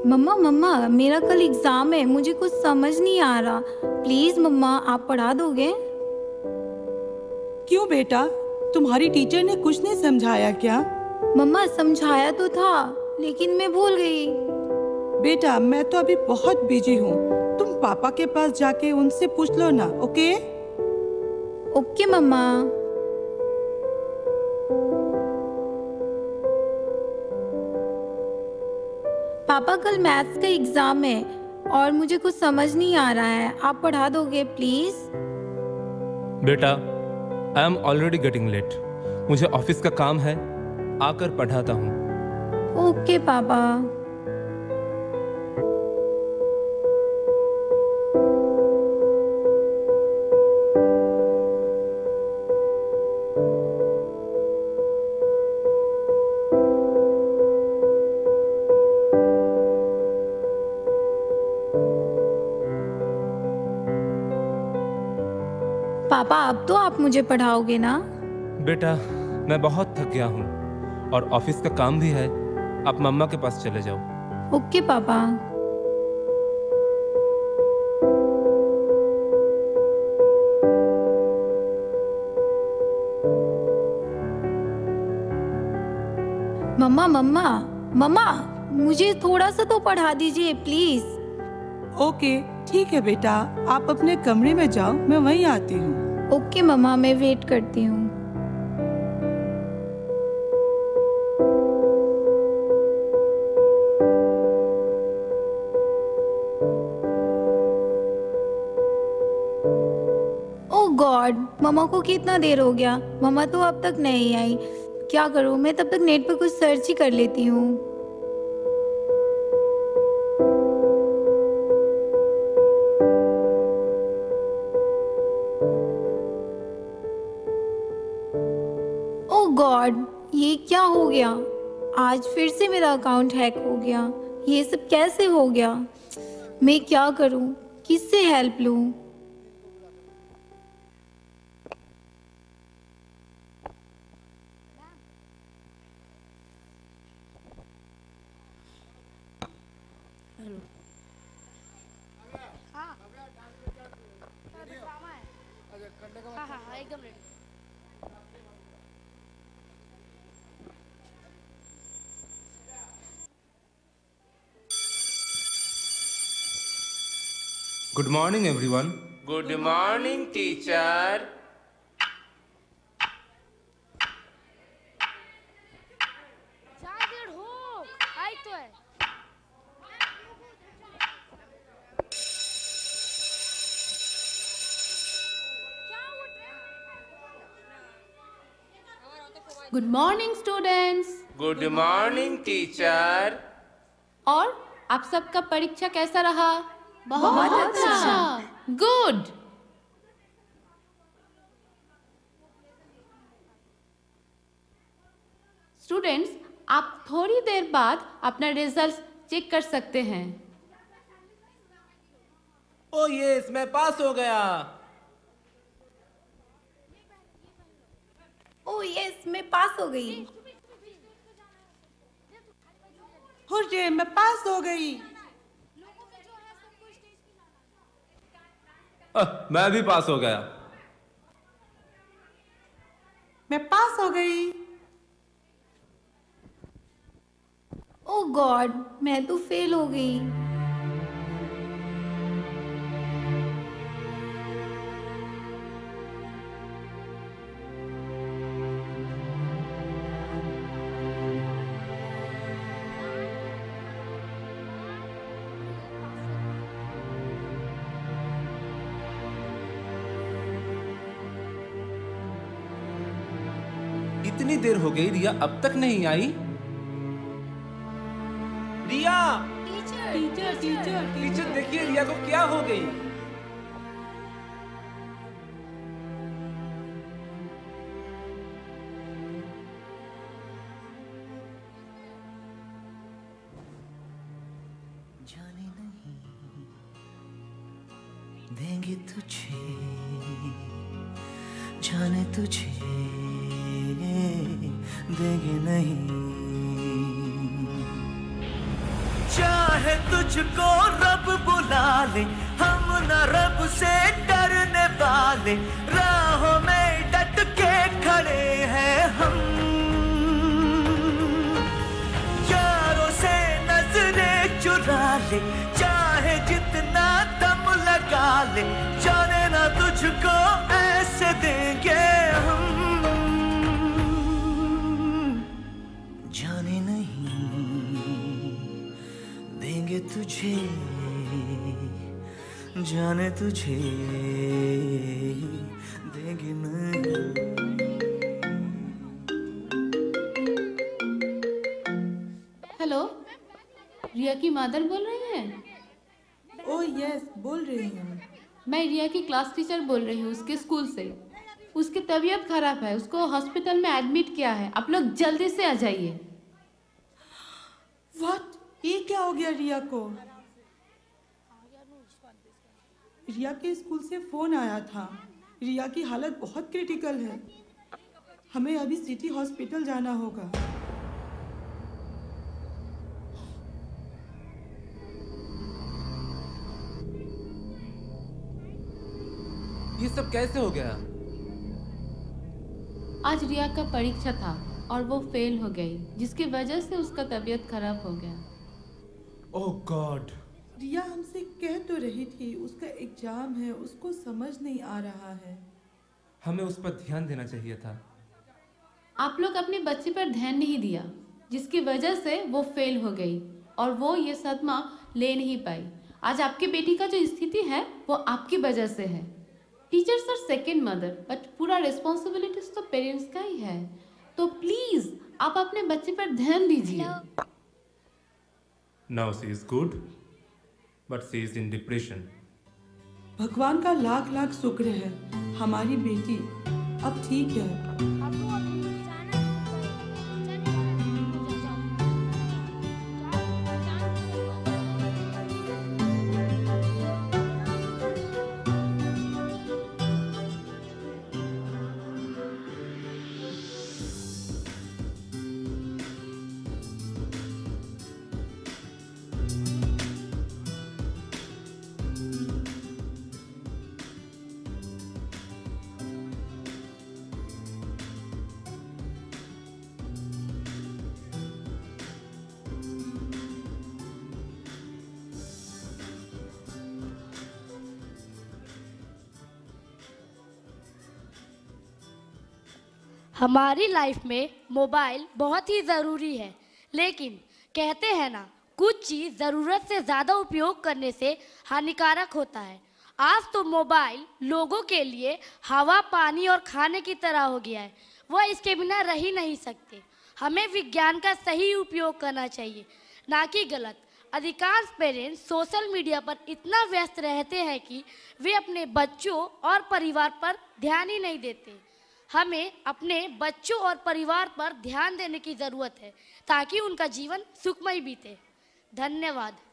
मम्मा मम्मा मेरा कल एग्जाम है, मुझे कुछ समझ नहीं आ रहा। प्लीज मम्मा आप पढ़ा दोगे? क्यों बेटा, तुम्हारी टीचर ने कुछ नहीं समझाया क्या? मम्मा समझाया तो था लेकिन मैं भूल गई। बेटा मैं तो अभी बहुत बिजी हूँ, तुम पापा के पास जाके उनसे पूछ लो ना। Okay okay mamma. पापा कल मैथ्स का एग्जाम है और मुझे कुछ समझ नहीं आ रहा है, आप पढ़ा दोगे प्लीज? बेटा I am already getting late, मुझे ऑफिस का काम है, आकर पढ़ाता हूँ। ओके पापा। पापा अब तो आप मुझे पढ़ाओगे ना? बेटा मैं बहुत थक गया हूँ और ऑफिस का काम भी है, आप मम्मा के पास चले जाओ। ओके पापा। मम्मा मम्मा मम्मा मुझे थोड़ा सा तो पढ़ा दीजिए प्लीज। ओके ठीक है बेटा, आप अपने कमरे में जाओ, मैं वहीं आती हूँ। ओके मम्मा मैं वेट करती हूँ। ओह गॉड, मम्मा को कितना देर हो गया, मम्मा तो अब तक नहीं आई। क्या करूँ, मैं तब तक नेट पर कुछ सर्च ही कर लेती हूँ। गॉड ये क्या हो गया, आज फिर से मेरा अकाउंट हैक हो गया। ये सब कैसे हो गया, मैं क्या करूं, किससे हेल्प लूं? एकदम ready. Good morning everyone. Good morning teacher. तो है। Good morning students. Good morning teacher. और आप सबका परीक्षा कैसा रहा? बहुत अच्छा। गुड। स्टूडेंट्स आप थोड़ी देर बाद अपना रिजल्ट चेक कर सकते हैं। ओह यस, मैं पास हो गया। ओह यस, मैं पास हो गई। हुर्रे, मैं पास हो गई। मैं भी पास हो गया। मैं पास हो गई। ओह गॉड, मैं तो फेल हो गई। इतनी देर हो गई, रिया अब तक नहीं आई। Riya, teacher teacher teacher teacher देखिए रिया को क्या हो गई। जाने नहीं देंगे तुझे, जाने तुझे देंगे नहीं। जाने चाहे तुझको रब बुला ले, हम न रब से डरने वाले, राहों में डट के खड़े हैं हम। यारों से नजरें चुरा ले, चाहे जितना दम लगा ले, जाने ना तुझको ऐसे देंगे हम। जाने नहीं देंगे तुझे, जाने तुझे देंगे नहीं। हेलो, रिया की मदर बोल रही हैं? ओह यस, बोल रही हूँ। मैं रिया की क्लास टीचर बोल रही हूँ, उसके स्कूल से। उसकी तबीयत खराब है, उसको हॉस्पिटल में एडमिट किया है। आप लोग जल्दी से आ जाइए। व्हाट? ये क्या हो गया रिया को? रिया के स्कूल से फोन आया था। रिया की हालत बहुत क्रिटिकल है। हमें अभी सिटी हॉस्पिटल जाना होगा। ये सब कैसे हो गया? आज रिया का परीक्षा था और वो फेल हो गई, जिसकी वजह से उसका तबीयत खराब हो गया। ओह गॉड। रिया हमसे कह तो रही थी उसका एग्जाम है, उसको समझ नहीं आ रहा है। हमें उस पर ध्यान देना चाहिए था। आप लोग अपने बच्चे पर ध्यान नहीं दिया, जिसकी वजह से वो फेल हो गई और वो ये सदमा ले नहीं पाई। आज आपकी बेटी का जो स्थिति है वो आपकी वजह से है। Teachers are second mother, but पूरा रिस्पॉन्सिबिलिटीज तो पेरेंट्स का ही है। तो प्लीज आप अपने बच्चे पर ध्यान दीजिए। Now she is good, but she is in depression. भगवान का लाख लाख शुक्र है, हमारी बेटी अब ठीक है। हमारी लाइफ में मोबाइल बहुत ही ज़रूरी है, लेकिन कहते हैं ना, कुछ चीज़ ज़रूरत से ज़्यादा उपयोग करने से हानिकारक होता है। आज तो मोबाइल लोगों के लिए हवा, पानी और खाने की तरह हो गया है। वह इसके बिना रह ही नहीं सकते। हमें विज्ञान का सही उपयोग करना चाहिए, ना कि गलत। अधिकांश पेरेंट्स सोशल मीडिया पर इतना व्यस्त रहते हैं कि वे अपने बच्चों और परिवार पर ध्यान ही नहीं देते। हमें अपने बच्चों और परिवार पर ध्यान देने की ज़रूरत है ताकि उनका जीवन सुखमय बीते। धन्यवाद।